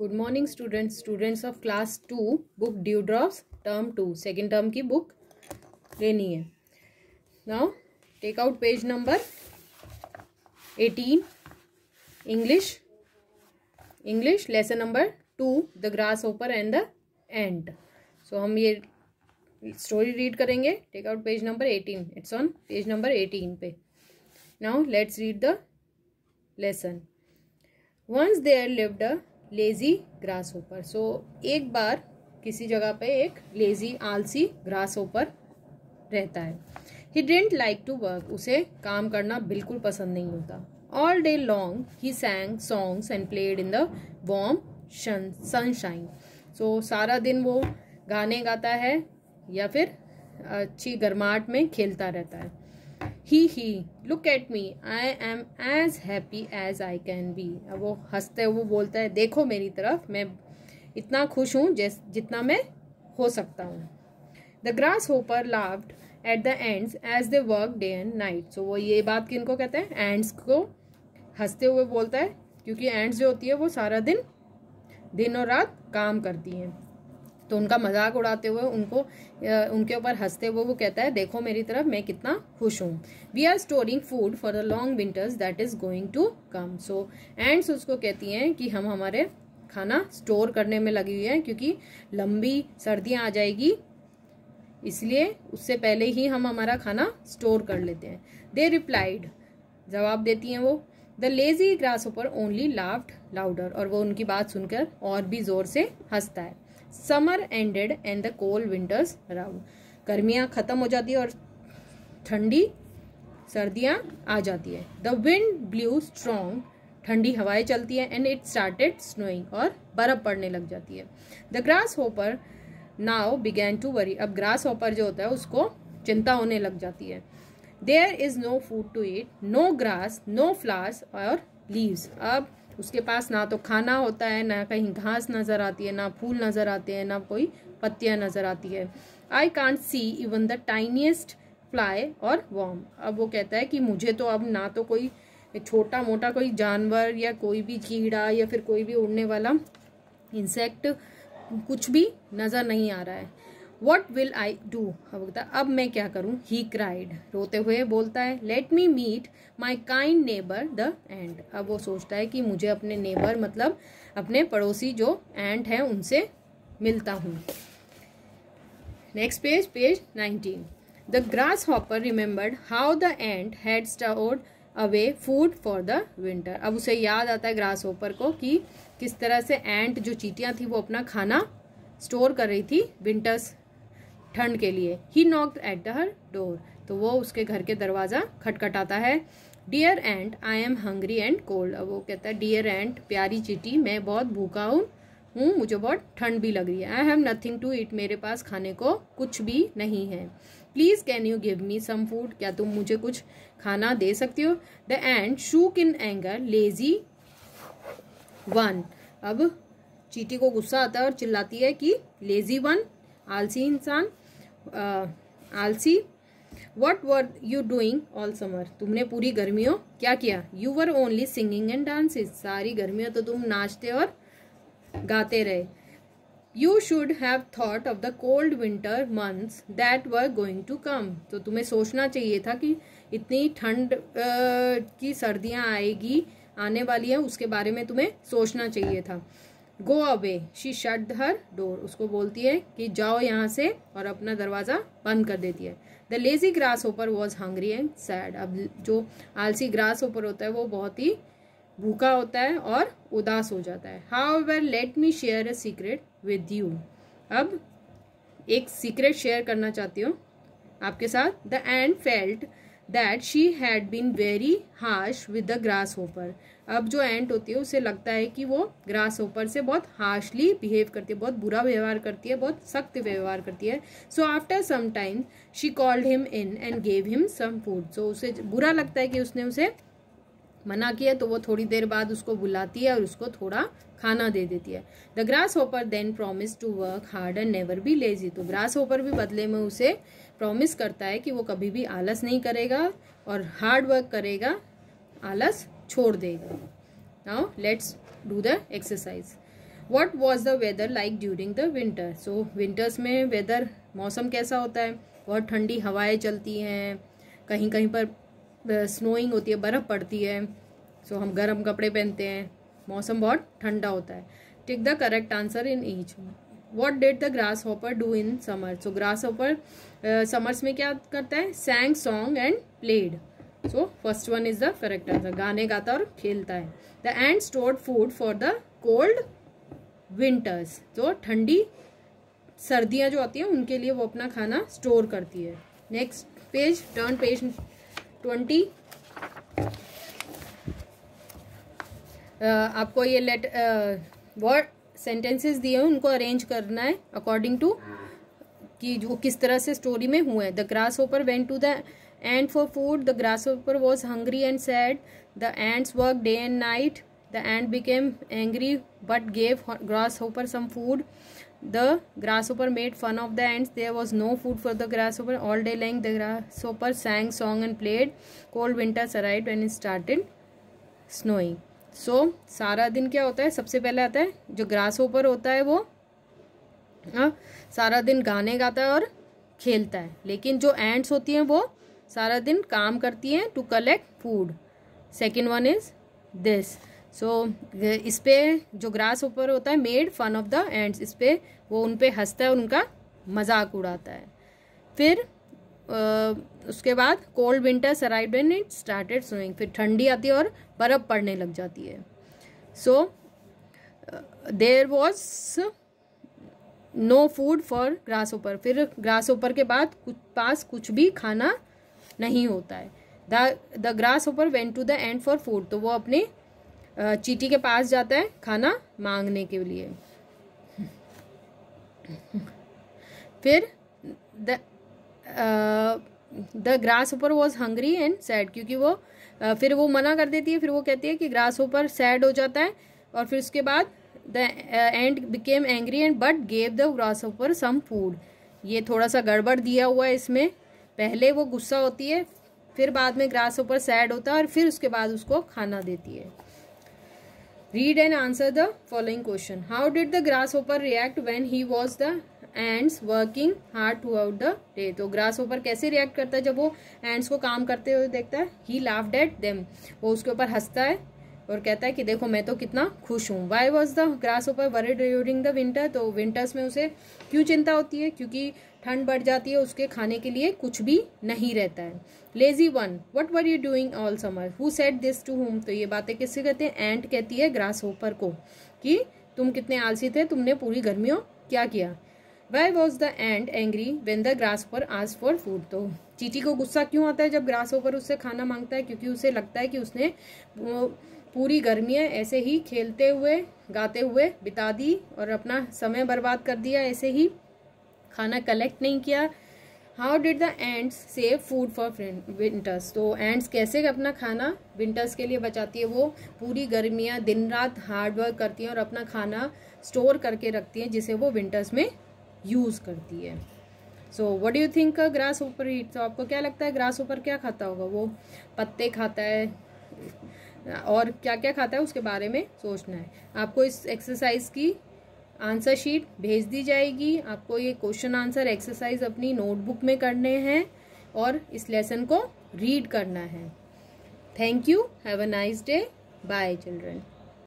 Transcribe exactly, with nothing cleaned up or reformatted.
Good morning students students of class two book Dewdrops term two second term की book लेनी है। Now take out page number eighteen, English English lesson number two, the grasshopper and the ant. So हम ये story read करेंगे। Take out page number eighteen, it's on page number eighteen पे। Now let's read the lesson. Once there lived a lazy grasshopper. So एक बार किसी जगह पे एक लेजी आलसी ग्रास होपर रहता है। He didn't like to work, उसे काम करना बिल्कुल पसंद नहीं होता। All day long he sang songs and played in the warm sunshine. So सारा दिन वो गाने गाता है या फिर अच्छी गर्माहट में खेलता रहता है। He he look at me, I am as happy as I can be. अब वो हंसते हुए बोलता है, देखो मेरी तरफ, मैं इतना खुश हूँ जैस जितना मैं हो सकता हूँ। The grasshopper laughed at the ants as they work day and night. So वो ये बात किनको कहते हैं? एंड्स को हंसते हुए बोलता है, क्योंकि एंड्स जो होती है वो सारा दिन दिन और रात काम करती हैं। तो उनका मजाक उड़ाते हुए उनको उनके ऊपर हंसते हुए वो कहता है, देखो मेरी तरफ, मैं कितना खुश हूँ। We are storing food for the long winters that is going to come. So ants उसको कहती हैं कि हम हमारे खाना स्टोर करने में लगी हुई है, क्योंकि लंबी सर्दियाँ आ जाएगी, इसलिए उससे पहले ही हम हमारा खाना स्टोर कर लेते हैं। दे रिप्लाइड, जवाब देती हैं वो। The lazy grasshopper only laughed louder, और वो उनकी बात सुनकर और भी जोर से हंसता है। Summer ended and the cold winters around. गर्मियाँ खत्म हो जाती है और ठंडी सर्दियाँ आ जाती है। द विंड ब्लू स्ट्रॉन्ग, ठंडी हवाएं चलती है। एंड इट स्टार्टेड स्नोइंग, और बर्फ पड़ने लग जाती है। The grasshopper now began to worry. अब ग्रास होपर जो होता है उसको चिंता होने लग जाती है। There is no food to eat, no grass, no flowers or leaves. अब उसके पास ना तो खाना होता है, ना कहीं घास नजर आती है, ना फूल नजर आते हैं, ना कोई पत्तियां नजर आती है। I can't see even the tiniest fly or worm. अब वो कहता है कि मुझे तो अब ना तो कोई छोटा मोटा कोई जानवर या कोई भी कीड़ा या फिर कोई भी उड़ने वाला इंसेक्ट कुछ भी नजर नहीं आ रहा है। वट विल आई डू, अब अब मैं क्या करूं? ही क्राइड, रोते हुए बोलता है। Let me meet my kind neighbour the ant. अब वो सोचता है कि मुझे अपने नेबर मतलब अपने पड़ोसी जो एंट हैं उनसे मिलता हूं। Next page, page nineteen. The grasshopper remembered how the ant had stored away food for the winter. अब उसे याद आता है ग्रास हॉपर को कि किस तरह से एंट जो चींटियां थी वो अपना खाना स्टोर कर रही थी विंटर्स ठंड के लिए। He knocked at the her door, तो वो उसके घर के दरवाजा खटखटाता है। Dear ant, I am hungry and cold. अब वो कहता है, डियर एंट, प्यारी चींटी, मैं बहुत भूखा हूँ हूँ मुझे बहुत ठंड भी लग रही है। I have nothing to eat, मेरे पास खाने को कुछ भी नहीं है। Please can you give me some food, क्या तुम मुझे कुछ खाना दे सकती हो? The ant shook in anger lazy one. अब चींटी को गुस्सा आता है और चिल्लाती है कि लेजी वन, आलसी इंसान, Uh, आलसी, what were you doing all summer, तुमने पूरी गर्मियों क्या किया? You were only singing and dancing, सारी गर्मियों तो तुम नाचते और गाते रहे। You should have thought of the cold winter months that were going to come, तो तुम्हें सोचना चाहिए था कि इतनी ठंड uh, की सर्दियां आएगी, आने वाली है, उसके बारे में तुम्हें सोचना चाहिए था। Go away, she shut her door, उसको बोलती है कि जाओ यहाँ से, और अपना दरवाजा बंद कर देती है। The lazy grasshopper was hungry and sad. अब जो आलसी ग्रास होपर होता है वो बहुत ही भूखा होता है और उदास हो जाता है। However let me share a secret with you, अब एक सीक्रेट शेयर करना चाहती हूँ आपके साथ। The ant felt that she had been very harsh with the grasshopper. अब जो एंट होती है उसे लगता है कि वो ग्रास होपर से बहुत हार्शली बिहेव करती है, बहुत बुरा व्यवहार करती है, बहुत सख्त व्यवहार करती है। So after some time she called him in and gave him some food. So उसे बुरा लगता है कि उसने उसे मना किया, तो वो थोड़ी देर बाद उसको बुलाती है और उसको थोड़ा खाना दे देती है। The grasshopper then promise to work hard and never be lazy. तो ग्रास होपर भी बदले में उसे प्रॉमिस करता है कि वो कभी भी आलस नहीं करेगा और हार्ड वर्क करेगा, आलस छोड़ देगा। Now let's do the exercise. What was the weather like during the winter. So winters में वेदर मौसम कैसा होता है, बहुत ठंडी हवाएं चलती हैं, कहीं कहीं पर स्नोइंग होती है, बर्फ़ पड़ती है, सो so, हम गर्म कपड़े पहनते हैं, मौसम बहुत ठंडा होता है। Tick the correct answer in each. What did the grasshopper do in summer. So grasshopper summers में क्या करता है, sang song and played. So first one is the correct answer, गाने गाता और खेलता है। The ant stored food for the cold winters. तो ठंडी सर्दियां जो आती हैं उनके लिए वो अपना खाना स्टोर करती है। Next page, turn page twenty. Uh, आपको ये लेट वर्ड सेंटेंसेस दिए हैं, उनको अरेंज करना है अकॉर्डिंग टू कि जो किस तरह से स्टोरी में हुए हैं। The grasshopper went to the ant for food. The grasshopper was hungry and sad. The ants work day and night. The ant became angry but gave grasshopper some food. The grasshopper made fun of the ants. There was no food for the grasshopper. All day long the grasshopper sang song and played. Cold winters arrived when it started snowing. So so, सारा दिन क्या होता है, सबसे पहले आता है जो ग्रास होपर होता है वो आ, सारा दिन गाने गाता है और खेलता है, लेकिन जो एंट्स होती हैं वो सारा दिन काम करती हैं to collect food. Second one is this. So इस पे जो ग्रास होपर होता है made fun of the ants, इस पे वो उन पे हंसता है और उनका मजाक उड़ाता है। फिर Uh, उसके बाद cold winters arrived and it started snowing. फिर ठंडी आती है और बर्फ़ पड़ने लग जाती है। So there was no food for grasshopper. फिर ग्रास होपर के बाद कुछ पास कुछ भी खाना नहीं होता है। The the grasshopper went to the ant for food. तो वो अपने uh, चींटी के पास जाता है खाना मांगने के लिए। फिर the the grasshopper was hungry and sad, क्योंकि वो uh, फिर वो मना कर देती है। फिर वो कहती है कि ग्रास होपर सैड हो जाता है, और फिर उसके बाद the ant became angry and but gave the grasshopper some food. ये थोड़ा सा गड़बड़ दिया हुआ है इसमें, पहले वो गुस्सा होती है, फिर बाद में ग्रास होपर सैड होता है, और फिर उसके बाद उसको खाना देती है। Read and answer the following question. How did the grasshopper react when he was the ants working hard throughout the day. तो ग्रास होपर कैसे रिएक्ट करता है जब वो एंड्स को काम करते हुए देखता है। ही लाफ्ड एट देम, वो उसके ऊपर हंसता है और कहता है कि देखो मैं तो कितना खुश हूँ। Why was the grasshopper worried during the winter. तो विंटर्स में उसे क्यों चिंता होती है, क्योंकि ठंड बढ़ जाती है, उसके खाने के लिए कुछ भी नहीं रहता है। Lazy one, what were you doing all summer. Who said this to whom. तो ये बातें किससे कहते हैं, एंट कहती है ग्रास होपर को कि तुम कितने आलसी थे, तुमने पूरी गर्मियों क्या किया। Why was the ant angry when the grasshopper asked for food। तो चींटी को गुस्सा क्यों आता है जब ग्रासहॉपर उससे खाना मांगता है, क्योंकि उसे लगता है कि उसने पूरी गर्मियाँ ऐसे ही खेलते हुए गाते हुए बिता दी और अपना समय बर्बाद कर दिया, ऐसे ही खाना कलेक्ट नहीं किया। How did the ants save food for winters. तो एंट्स कैसे अपना खाना विंटर्स के लिए बचाती है, वो पूरी गर्मियाँ दिन रात हार्ड वर्क करती हैं और अपना खाना स्टोर करके रखती हैं, जिसे वो विंटर्स में यूज करती है। So what do you think grasshopper eat. तो आपको क्या लगता है ग्रास होपर क्या खाता होगा, वो पत्ते खाता है और क्या क्या खाता है उसके बारे में सोचना है। आपको इस एक्सरसाइज की आंसर शीट भेज दी जाएगी। आपको ये क्वेश्चन आंसर एक्सरसाइज अपनी नोटबुक में करने हैं और इस लेसन को रीड करना है। Thank you, have a nice day, bye children.